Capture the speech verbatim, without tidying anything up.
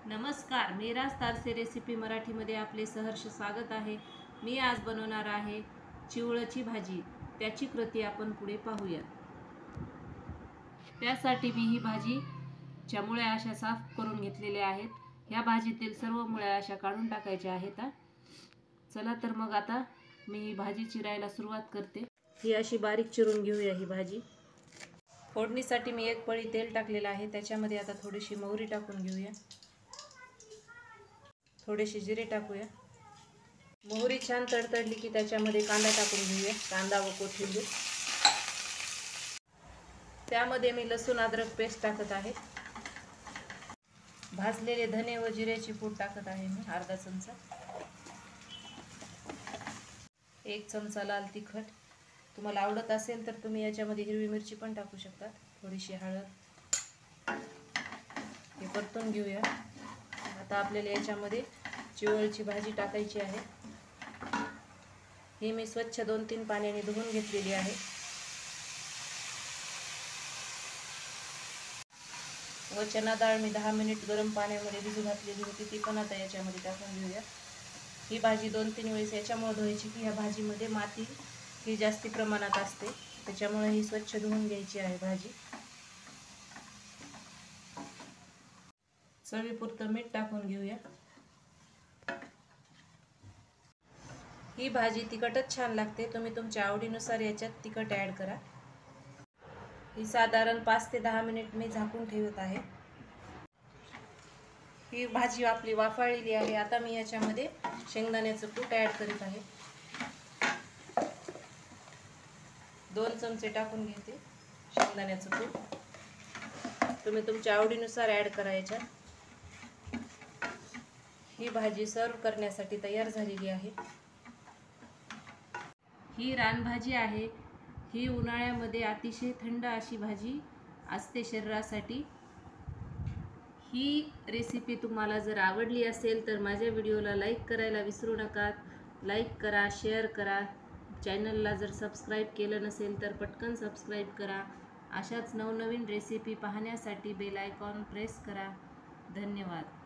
नमस्कार, मेराज तारसे रेसिपी मराठीमध्ये आपले सहर्ष स्वागत आहे। मी आज बनवणार आहे चिवळाची भाजी। त्याची कृती आपण पुढे पाहूया। त्यासाठी मी ही भाजी च्या मुळ्या अशा साफ करून घेतलेल्या आहेत। या भाजीतील सर्व मुळ्या अशा काढून टाकायच्या आहेत। चला तर मग आता मी ही भाजी चिरायला सुरुवात करते। ही अशी बारीक चिरून घेऊया ही भाजी। फोडणीसाठी मी एक पळी तेल टाकलेलं आहे। त्याच्यामध्ये आता थोडीशी मोहरी टाकून घेऊया। थोडेसे जिरे टाकूया। मोहरी छान तडतडली की त्याच्यामध्ये कांदा टाकून घेऊया। कांदा व कोथिंबीर, त्यामध्ये मी लसूण अद्रक पेस्ट टाकत आहे। भाजलेले धने व जिऱ्याची पूड टाकत आहे मी अर्धा चमचा। एक चमचा लाल तिखट, तुम्हाला आवडत असेल तर तुम्ही याच्यामध्ये हिरवी मिरची पण टाकू शकता। थोडीशी हळद, हे परतून घेऊया। आता आपल्याला याच्यामध्ये चिवळची भाजी टाकायची आहे। ही मी स्वच्छ दोन तीन पाण्याने धुवून घेतलेली आहे। व चना डाळ मी दहा मिनिट गरम पाण्यामध्ये भिजू घातलेली होती, ती पण आता याच्यामध्ये टाकून घेऊया। ही भाजी दोन तीन वेळेस याच्यामुळे धुवायची की ह्या भाजीमध्ये माती ही जास्ती प्रमाणात असते, त्याच्यामुळे ही स्वच्छ धुवून घ्यायची आहे भाजी। चवीपुरतं मीठ टाकून घेऊया। ही भाजी तिखटच छान लागते, तुम्ही तुमच्या आवडीनुसार याच्यात तिखट ॲड करा। ही साधारण पाच ते दहा मिनिट मी झाकून ठेवत आहे। ही भाजी आपली वाफाळलेली आहे। आता मी याच्यामध्ये शेंगदाण्याचं कूट ॲड करीत आहे। दोन चमचे टाकून घेते शेंगदाण्याचं कूट, तुम्ही तुमच्या आवडीनुसार ॲड करा याच्यात। ही भाजी सर्व करण्यासाठी तयार झालेली आहे। ही रानभाजी आहे। ही उन्हाळ्यामध्ये अतिशय थंड अशी भाजी असते शरीरासाठी। ही रेसिपी तुम्हाला जर आवडली असेल तर माझ्या व्हिडिओला लाईक करायला विसरू नका। लाईक करा, शेअर करा। चॅनलला जर सबस्क्राईब केलं नसेल तर पटकन सबस्क्राईब करा। अशाच नवनवीन रेसिपी पाहण्यासाठी बेल आयकॉन प्रेस करा। धन्यवाद।